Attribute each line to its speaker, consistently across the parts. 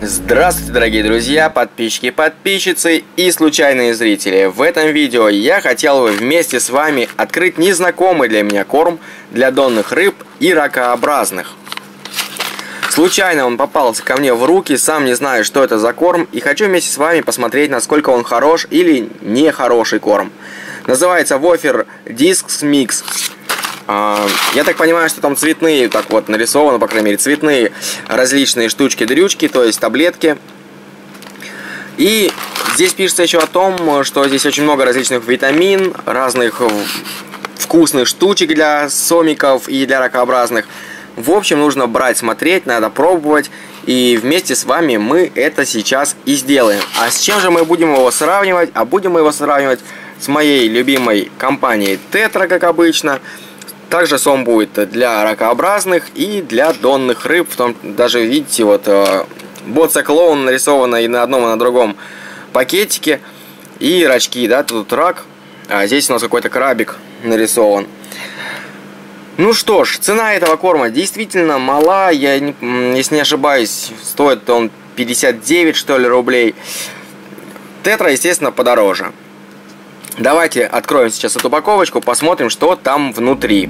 Speaker 1: Здравствуйте, дорогие друзья, подписчики и подписчицы и случайные зрители. В этом видео я хотел бы вместе с вами открыть незнакомый для меня корм для донных рыб и ракообразных. Случайно он попался ко мне в руки, сам не знаю, что это за корм, и хочу вместе с вами посмотреть, насколько он хорош или не хороший корм. Называется Whopper Discs Mix. Я так понимаю, что там цветные, так вот нарисовано, по крайней мере, цветные различные штучки-дрючки, то есть таблетки. И здесь пишется еще о том, что здесь очень много различных витамин, разных вкусных штучек для сомиков и для ракообразных. В общем, нужно брать, смотреть, надо пробовать, и вместе с вами мы это сейчас и сделаем. А с чем же мы будем его сравнивать? А будем мы его сравнивать с моей любимой компанией Tetra, как обычно. Также сом будет для ракообразных и для донных рыб. В том, даже видите, вот боца-клоун нарисовано и на одном, и на другом пакетике. И рачки, да, тут рак, а здесь у нас какой-то крабик нарисован. Ну что ж, цена этого корма действительно мала. Если не ошибаюсь, стоит он 59, что ли, рублей. Тетра, естественно, подороже. Давайте откроем сейчас эту упаковочку, посмотрим, что там внутри.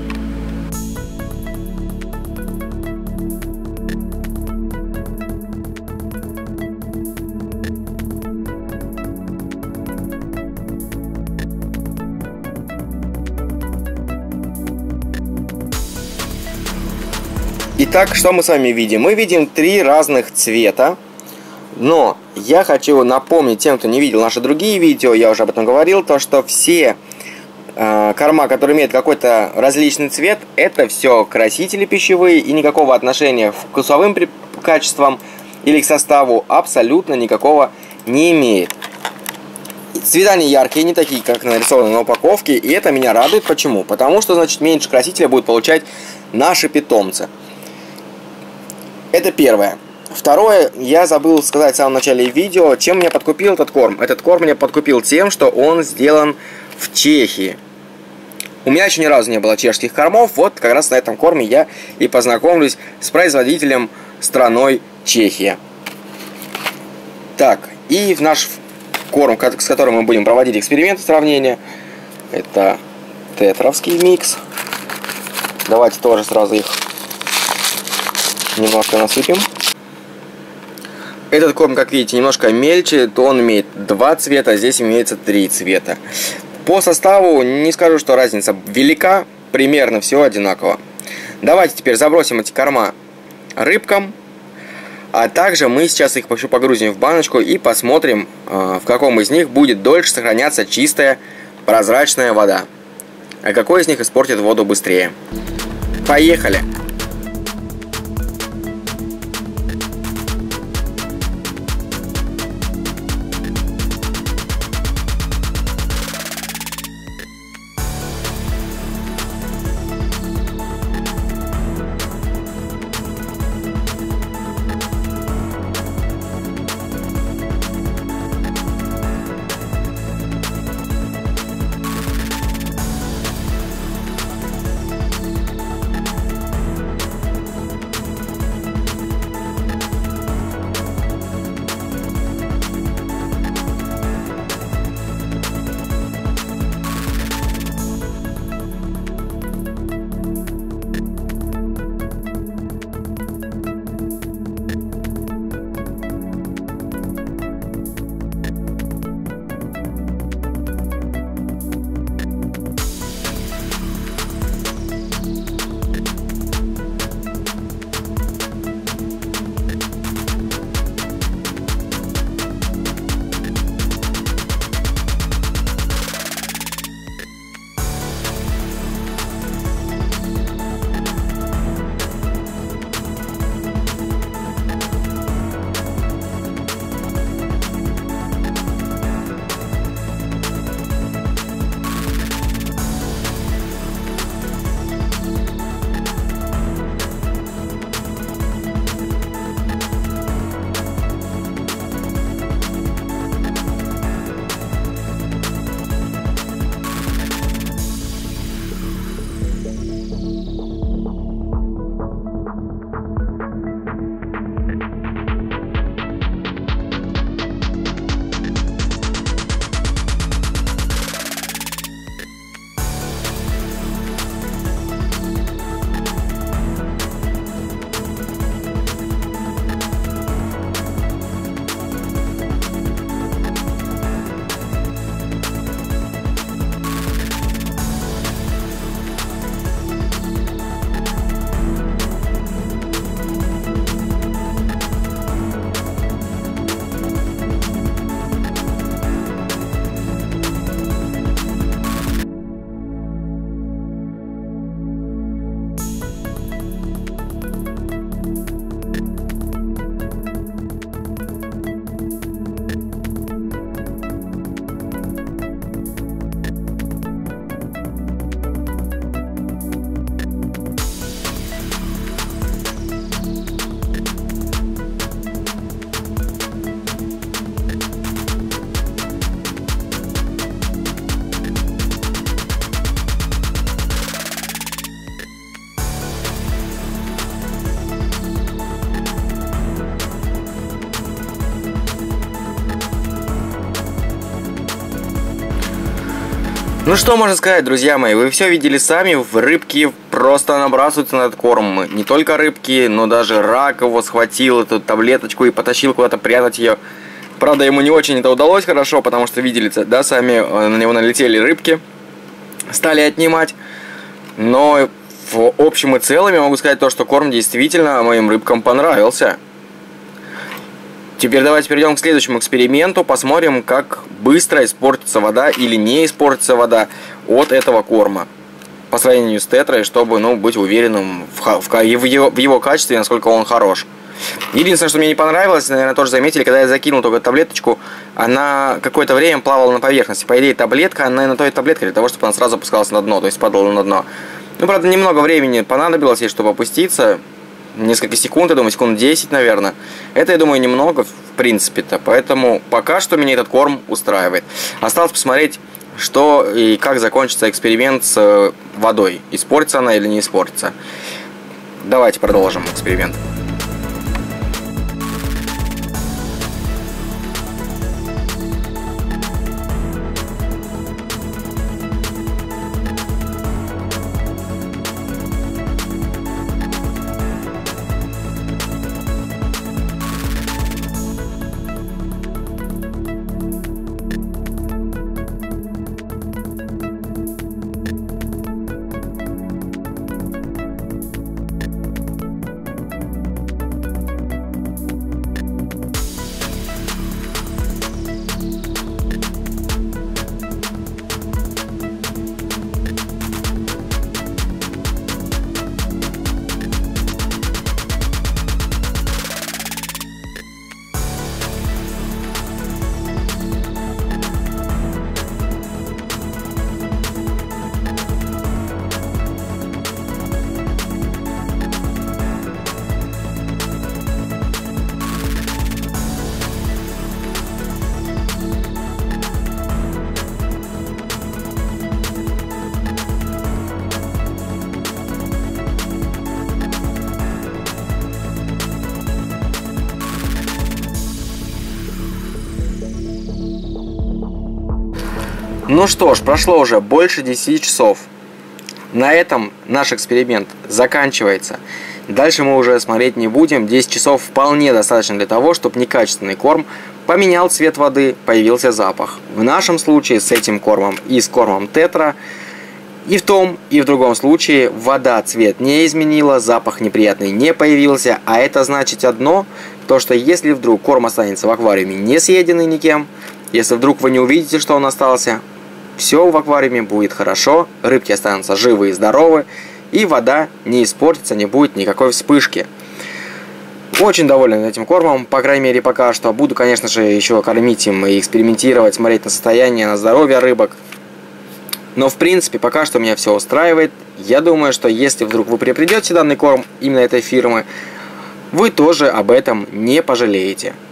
Speaker 1: Итак, что мы с вами видим? Мы видим 3 разных цвета. Но я хочу напомнить тем, кто не видел наши другие видео, я уже об этом говорил, то что все корма, которые имеют какой-то различный цвет, это все красители пищевые, и никакого отношения к вкусовым качествам или к составу абсолютно никакого не имеет. Цвета не яркие, не такие, как нарисованы на упаковке, и это меня радует. Почему? Потому что, значит, меньше красителя будут получать наши питомцы. Это первое. Второе, я забыл сказать в самом начале видео, чем меня подкупил этот корм. Этот корм меня подкупил тем, что он сделан в Чехии. У меня еще ни разу не было чешских кормов, вот как раз на этом корме я и познакомлюсь с производителем страной Чехия. Так, и в наш корм, с которым мы будем проводить эксперименты сравнения, это тетровский микс. Давайте тоже сразу их немножко насыпем. Этот корм, как видите, немножко мельче, то он имеет 2 цвета, а здесь имеется 3 цвета. По составу не скажу, что разница велика, примерно все одинаково. Давайте теперь забросим эти корма рыбкам, а также мы сейчас их еще погрузим в баночку и посмотрим, в каком из них будет дольше сохраняться чистая прозрачная вода, а какой из них испортит воду быстрее. Поехали! Ну что можно сказать, друзья мои, вы все видели сами, в рыбки просто набрасываются на этот корм. Не только рыбки, но даже рак его схватил, эту таблеточку и потащил куда-то прятать ее. Правда, ему не очень это удалось хорошо, потому что видели, да, сами на него налетели рыбки, стали отнимать. Но в общем и целом я могу сказать то, что корм действительно моим рыбкам понравился. Теперь давайте перейдем к следующему эксперименту, посмотрим, как быстро испортится вода или не испортится вода от этого корма. По сравнению с тетрой, чтобы, ну, быть уверенным в его качестве, насколько он хорош. Единственное, что мне не понравилось, наверное, тоже заметили, когда я закинул только таблеточку, она какое-то время плавала на поверхности. По идее, таблетка, она на то и таблетка для того, чтобы она сразу опускалась на дно, то есть падала на дно. Ну, правда, немного времени понадобилось ей, чтобы опуститься. Несколько секунд, я думаю, секунд 10, наверное. Это, я думаю, немного, в принципе-то. Поэтому пока что меня этот корм устраивает. Осталось посмотреть, что и как закончится эксперимент с водой. Испортится она или не испортится. Давайте продолжим эксперимент. Ну что ж, прошло уже больше 10 часов. На этом наш эксперимент заканчивается. Дальше мы уже смотреть не будем. 10 часов вполне достаточно для того, чтобы некачественный корм поменял цвет воды, появился запах. В нашем случае с этим кормом и с кормом тетра и в том, и в другом случае вода цвет не изменила, запах неприятный не появился. А это значит одно, то что если вдруг корм останется в аквариуме не съеденный никем, если вдруг вы не увидите, что он остался, все в аквариуме будет хорошо, рыбки останутся живы и здоровы, и вода не испортится, не будет никакой вспышки. Очень доволен этим кормом, по крайней мере пока что. Буду, конечно же, еще кормить им и экспериментировать, смотреть на состояние, на здоровье рыбок. Но в принципе пока что меня все устраивает. Я думаю, что если вдруг вы приобретете данный корм именно этой фирмы, вы тоже об этом не пожалеете.